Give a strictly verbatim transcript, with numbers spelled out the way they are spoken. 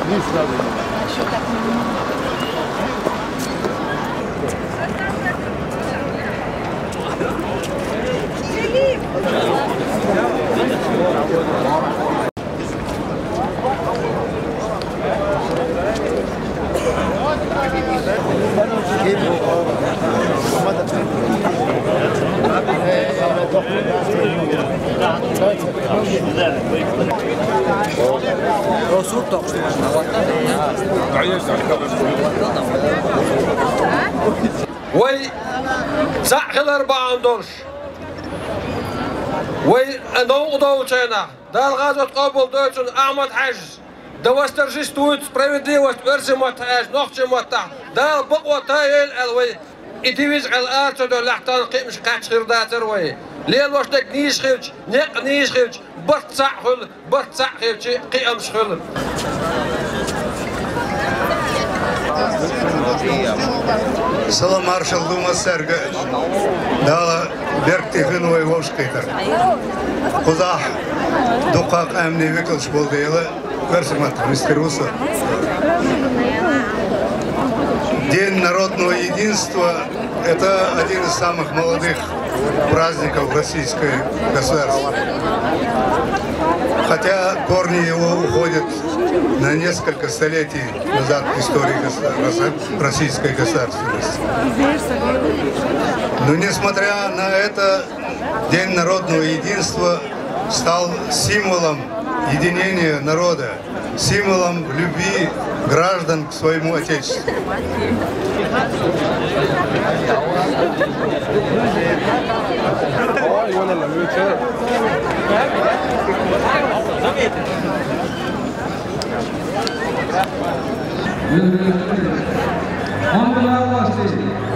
وي زعل أربعة دولار وي نو دوتشنا دار غازة قبل دوتشن أحمد حجز دوستر جستوت справедливость برزمت أج نخش متع دار بقوة تايل الوي إديوز الآرت دو لحتان قيمش قاتشير داتر وي ليل وشتك نيش خيلش نق نيش خيلش برتصع خل برتصع خيلش قيمش خل Сала маршал Дума Серга дала Берктихиновой Вовшкитер. Куда духак амни виклш болдела версимат мистеруса. День народного единства – это один из самых молодых праздников российской государства. Хотя корни его уходят на несколько столетий назад в истории российской государственности. Но несмотря на это, День народного единства стал символом единения народа, символом любви граждан к своему Отечеству. On the last